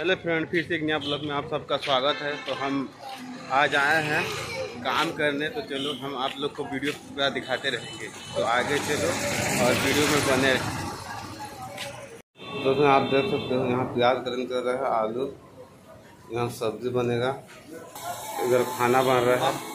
Hello friend, फिर से एक नया ब्लॉग में आप सबका स्वागत है। तो हम आज आए हैं काम करने, तो चलो हम आप लोग को वीडियो पूरा दिखाते रहेंगे। तो आगे चलो और वीडियो में बने रहें। दोस्तों आप देख सकते हो यहाँ प्याज गरम कर रहा है, आलू, यहाँ सब्जी बनेगा, इधर खाना बन रहा है।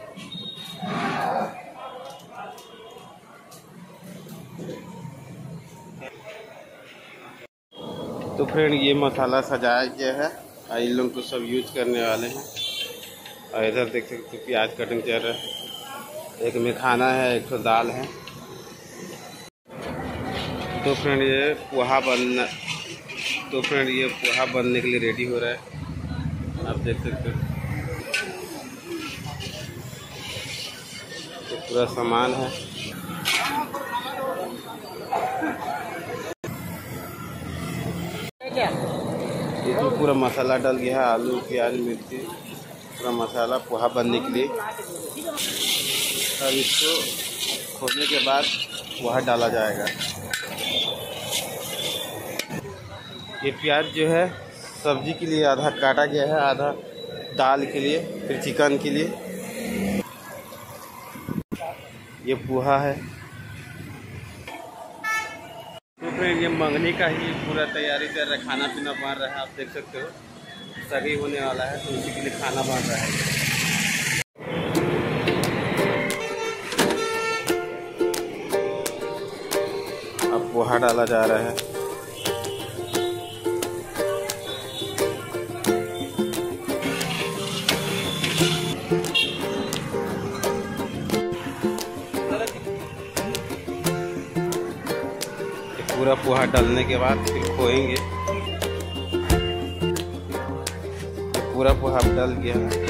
तो फ्रेंड ये मसाला सजाया गया है और इन लोग को सब यूज करने वाले हैं। और इधर देख सकते हो प्याज कटिंग चल रहा है, एक में खाना है, एक तो दाल है। तो फ्रेंड ये पोहा बनने के लिए रेडी हो रहा है, आप देख सकते हो। तो पूरा सामान है, इसमें पूरा मसाला डल गया है, आलू प्याज मिर्ची पूरा मसाला पोहा बनने के लिए। अब इसको खोलने के बाद पोहा डाला जाएगा। ये प्याज जो है सब्जी के लिए आधा काटा गया है, आधा दाल के लिए, फिर चिकन के लिए। ये पोहा है। तो फ्रेंड ये मंगनी का ही पूरा तैयारी कर रहा है, खाना पीना बन रहा है, आप देख सकते हो। सभी होने वाला है तो उसी के लिए खाना बन रहा है। अब पोहा डाला जा रहा है। पूरा पोहा डालने के बाद फिर खोएंगे। पूरा पोहा डल गया है।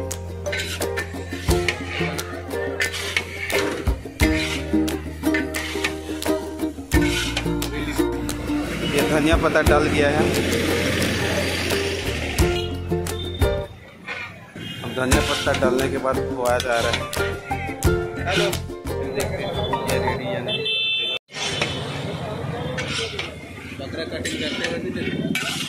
ये धनिया पत्ता डल गया है। अब धनिया पत्ता डालने के बाद खोया जा रहा है। हेलो, देखते हैं ये रेडी है नहीं। कटिंग करते हुए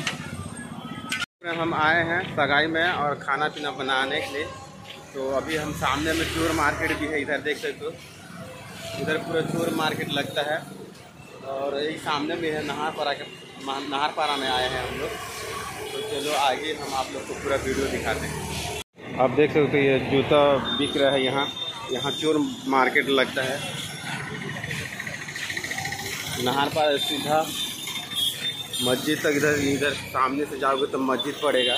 हम आए हैं सगाई में और खाना पीना बनाने के लिए। तो अभी हम सामने में चोर मार्केट भी है, इधर देख सकते हो। इधर पूरा चोर मार्केट लगता है और यही सामने में है नाहरपारा में आए हैं हम लोग। तो चलो आगे हम आप लोग को पूरा वीडियो दिखाते हैं। आप देख सकते हो ये जूता बिक रहा है यहाँ चोर मार्केट लगता है। नाहरपारा सीधा मस्जिद तक, इधर सामने से जाओगे तो मस्जिद पड़ेगा।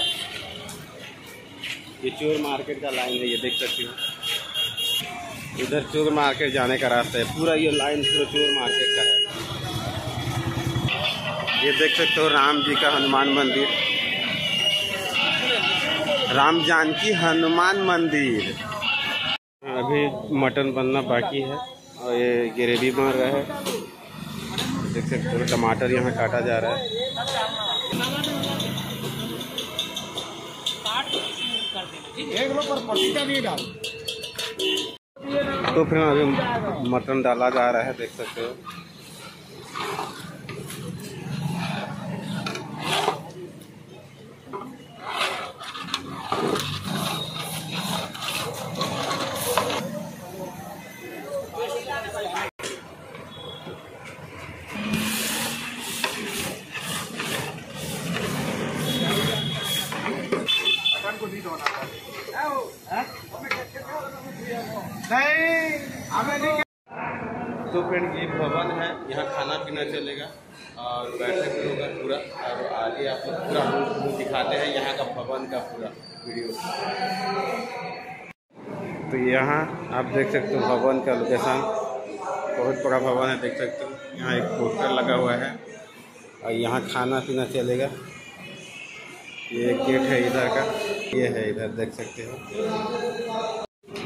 ये चोर मार्केट का लाइन है, ये देख सकते हो। इधर चोर मार्केट जाने का रास्ता है, पूरा ये लाइन पूरा चोर मार्केट का है। ये देख सकते हो राम जी का हनुमान मंदिर, राम जानकी हनुमान मंदिर। अभी मटन बनना बाकी है और ये ग्रेवी बन रहा है, देख सकते हो। टमाटर यहाँ काटा जा रहा है। तो फिर अभी मटन डाला जा रहा है, देख सकते हो। तो फ्रेंड ये भवन है, यहाँ खाना पीना चलेगा और बैठक भी होगा पूरा। और आगे आप लोग पूरा हम दिखाते हैं यहाँ का भवन का पूरा वीडियो। तो यहाँ आप देख सकते हो भवन का लोकेशन, बहुत बड़ा भवन है, देख सकते हो। यहाँ एक पोस्टर लगा हुआ है और यहाँ खाना पीना चलेगा। ये एक गेट है इधर का, ये है इधर देख सकते हो।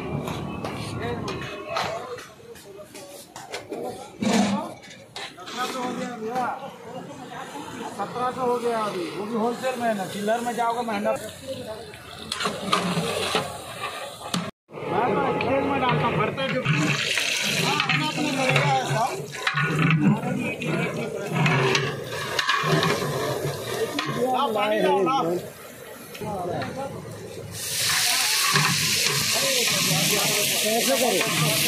1700 हो गया अभी, वो भी होलसेल में है ना। चिल्लर में जाओगे महंगा। मैं खेल में डालता भरते जो लगेगा। आए हैं। कैसे करो?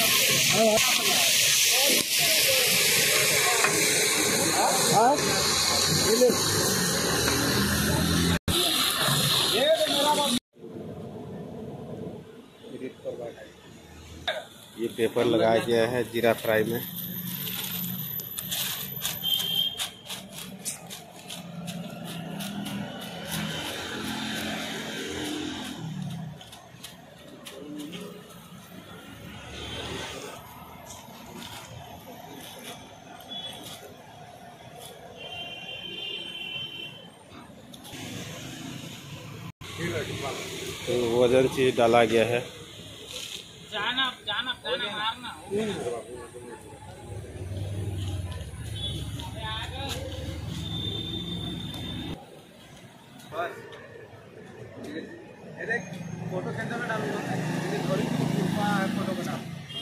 हाँ ये पेपर लगाया गया है जीरा फ्राई में। तो वजन चीज डाला गया है। जाना मारना फोटो कैसे में डालूंगा फोटो बना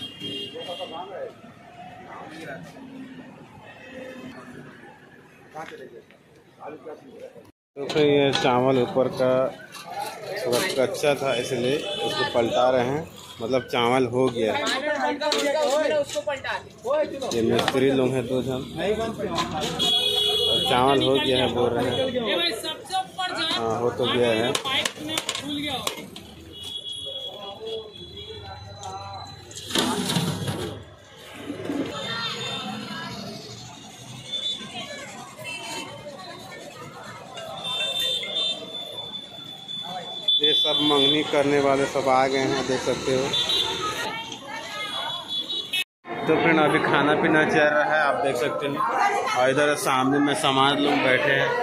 तो फिर ये चावल ऊपर का थोड़ा कच्चा था इसलिए उसको पलटा रहे हैं। मतलब चावल हो गया। ये मिस्त्री लोग हैं 2 जन और चावल हो गया है बोल रहे हैं। हाँ हो तो गया है। ये सब मंगनी करने वाले सब आ गए हैं, देख सकते हो। तो फ्रेंड अभी खाना पीना चल रहा है, आप देख सकते हो। और इधर सामने में सामान लोग बैठे हैं।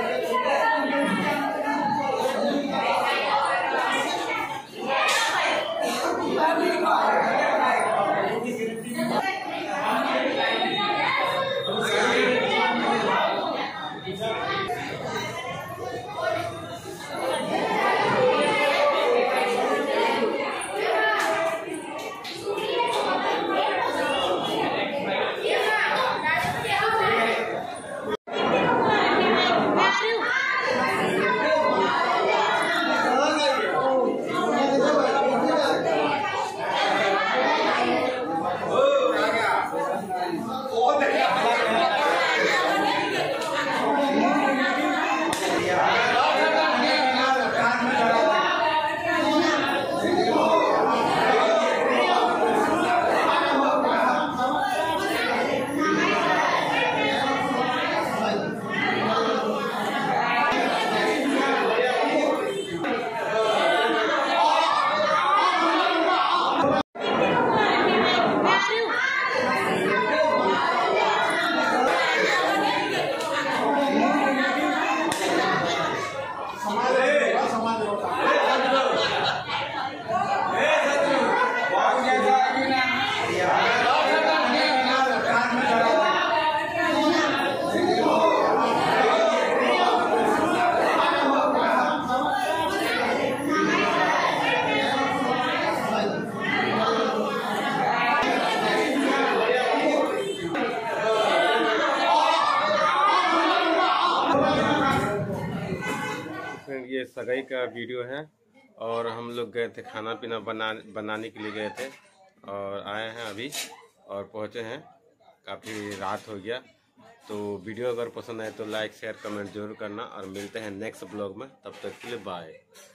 ये सगाई का वीडियो है और हम लोग गए थे खाना पीना बनाने के लिए गए थे और आए हैं अभी और पहुँचे हैं। काफ़ी रात हो गया। तो वीडियो अगर पसंद आए तो लाइक शेयर कमेंट जरूर करना और मिलते हैं नेक्स्ट ब्लॉग में। तब तक के लिए बाय।